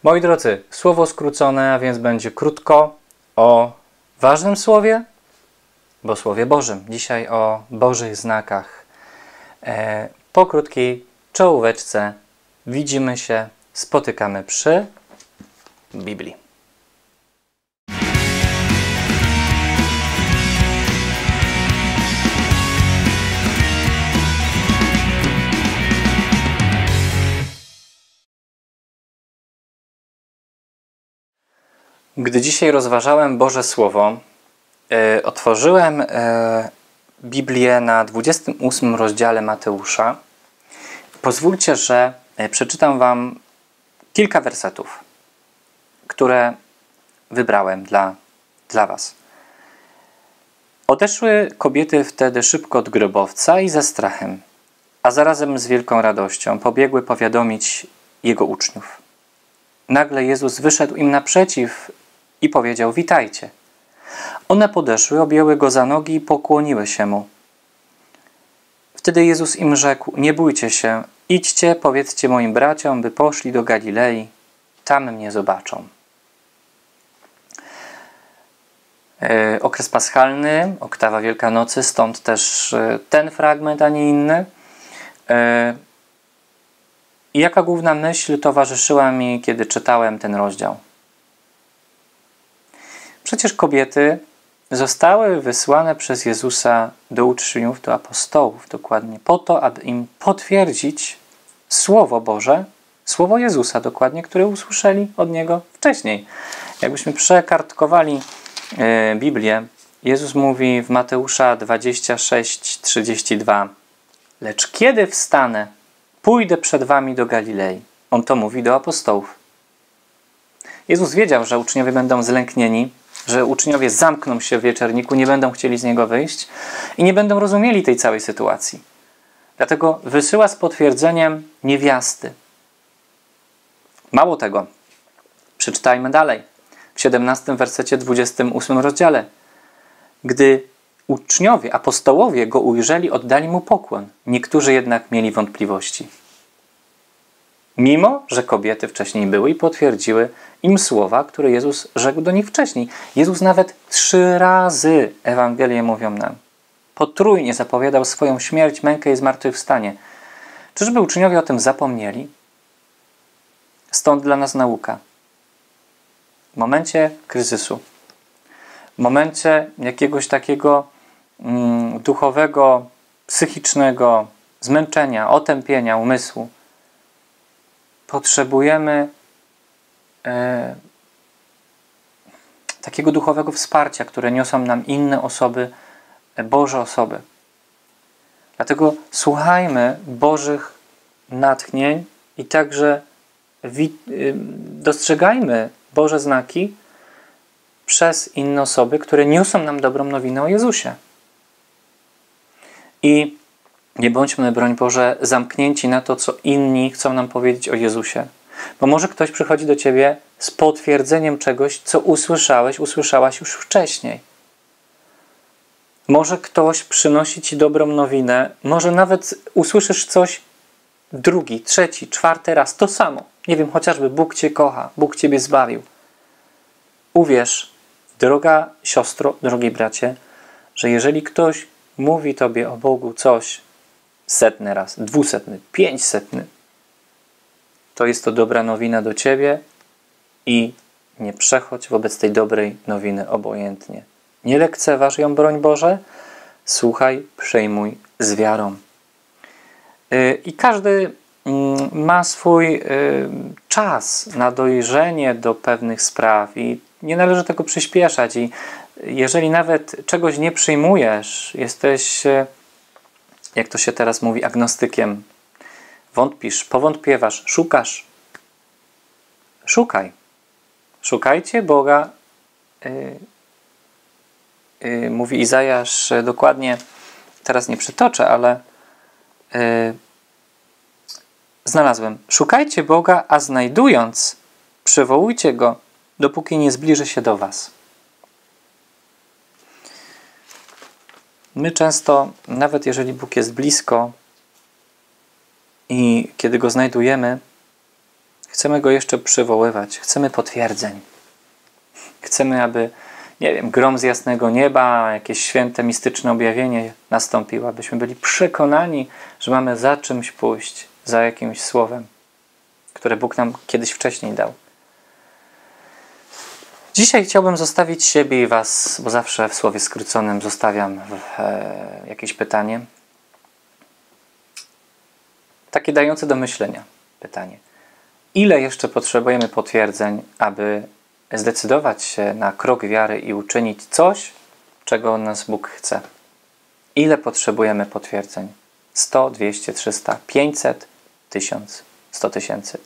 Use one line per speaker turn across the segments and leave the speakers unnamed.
Moi drodzy, słowo skrócone, a więc będzie krótko o ważnym słowie, bo Słowie Bożym. Dzisiaj o Bożych znakach. Po krótkiej czołóweczce widzimy się, spotykamy przy Biblii. Gdy dzisiaj rozważałem Boże Słowo, otworzyłem Biblię na 28 rozdziale Mateusza. Pozwólcie, że przeczytam Wam kilka wersetów, które wybrałem dla Was. Odeszły kobiety wtedy szybko od grobowca i ze strachem, a zarazem z wielką radością pobiegły powiadomić Jego uczniów. Nagle Jezus wyszedł im naprzeciw i powiedział: witajcie. One podeszły, objęły Go za nogi i pokłoniły się Mu. Wtedy Jezus im rzekł: nie bójcie się, idźcie, powiedzcie moim braciom, by poszli do Galilei, tam mnie zobaczą. Okres paschalny, oktawa Wielkanocy, stąd też ten fragment, a nie inny. I jaka główna myśl towarzyszyła mi, kiedy czytałem ten rozdział? Przecież kobiety zostały wysłane przez Jezusa do uczniów, do apostołów dokładnie, po to, aby im potwierdzić Słowo Boże, Słowo Jezusa dokładnie, które usłyszeli od Niego wcześniej. Jakbyśmy przekartkowali Biblię, Jezus mówi w Mateusza 26:32: lecz kiedy wstanę, pójdę przed wami do Galilei. On to mówi do apostołów. Jezus wiedział, że uczniowie będą zlęknieni, że uczniowie zamkną się w wieczerniku, nie będą chcieli z niego wyjść i nie będą rozumieli tej całej sytuacji. Dlatego wysyła z potwierdzeniem niewiasty. Mało tego, przeczytajmy dalej. W 17 wersecie 28 rozdziale. Gdy uczniowie, apostołowie Go ujrzeli, oddali Mu pokłon. Niektórzy jednak mieli wątpliwości. Mimo że kobiety wcześniej były i potwierdziły im słowa, które Jezus rzekł do nich wcześniej. Jezus nawet 3 razy, Ewangelie mówią nam, potrójnie zapowiadał swoją śmierć, mękę i zmartwychwstanie. Czyżby uczniowie o tym zapomnieli? Stąd dla nas nauka. W momencie kryzysu, w momencie jakiegoś takiego duchowego, psychicznego zmęczenia, otępienia umysłu, potrzebujemy takiego duchowego wsparcia, które niosą nam inne osoby, Boże osoby. Dlatego słuchajmy Bożych natchnień i także dostrzegajmy Boże znaki przez inne osoby, które niosą nam dobrą nowinę o Jezusie. I nie bądźmy, broń Boże, zamknięci na to, co inni chcą nam powiedzieć o Jezusie. Bo może ktoś przychodzi do Ciebie z potwierdzeniem czegoś, co usłyszałaś już wcześniej. Może ktoś przynosi Ci dobrą nowinę, może nawet usłyszysz coś drugi, trzeci, czwarty raz, to samo. Nie wiem, chociażby Bóg Cię kocha, Bóg Ciebie zbawił. Uwierz, droga siostro, drogi bracie, że jeżeli ktoś mówi Tobie o Bogu coś 100 raz, 200, 500, to jest to dobra nowina do Ciebie i nie przechodź wobec tej dobrej nowiny obojętnie. Nie lekceważ ją, broń Boże, słuchaj, przyjmuj z wiarą. I każdy ma swój czas na dojrzenie do pewnych spraw i nie należy tego przyspieszać. I jeżeli nawet czegoś nie przyjmujesz, jesteś, jak to się teraz mówi, agnostykiem, wątpisz, powątpiewasz, szukasz, szukaj. Szukajcie Boga, mówi Izajasz dokładnie, teraz nie przytoczę, ale znalazłem. Szukajcie Boga, a znajdując, przywołujcie Go, dopóki nie zbliży się do was. My często, nawet jeżeli Bóg jest blisko i kiedy Go znajdujemy, Chcemy Go jeszcze przywoływać. Chcemy potwierdzeń. Chcemy, aby, nie wiem, grom z jasnego nieba, jakieś święte, mistyczne objawienie nastąpiło, abyśmy byli przekonani, że mamy za czymś pójść, za jakimś słowem, które Bóg nam kiedyś wcześniej dał. Dzisiaj chciałbym zostawić siebie i Was, bo zawsze w słowie skróconym zostawiam jakieś pytanie. Takie dające do myślenia pytanie. Ile jeszcze potrzebujemy potwierdzeń, aby zdecydować się na krok wiary i uczynić coś, czego od nas Bóg chce? Ile potrzebujemy potwierdzeń? 100, 200, 300, 500, 1000, 100 tysięcy.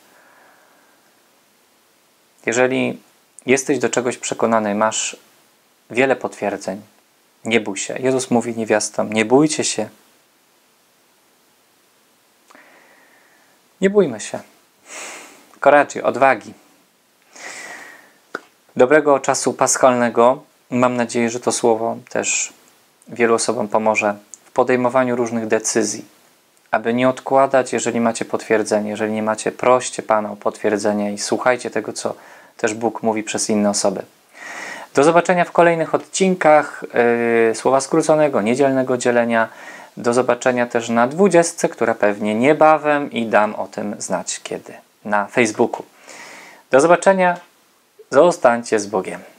Jeżeli jesteś do czegoś przekonany, masz wiele potwierdzeń, nie bój się. Jezus mówi niewiastom, nie bójcie się. Nie bójmy się. Coraggio, odwagi. Dobrego czasu paschalnego. Mam nadzieję, że to słowo też wielu osobom pomoże w podejmowaniu różnych decyzji. Aby nie odkładać, jeżeli macie potwierdzenie. Jeżeli nie macie, proście Pana o potwierdzenie i słuchajcie tego, co też Bóg mówi przez inne osoby. Do zobaczenia w kolejnych odcinkach Słowa Skróconego, Niedzielnego Dzielenia. Do zobaczenia też na 20, która pewnie niebawem i dam o tym znać kiedy. Na Facebooku. Do zobaczenia. Zostańcie z Bogiem.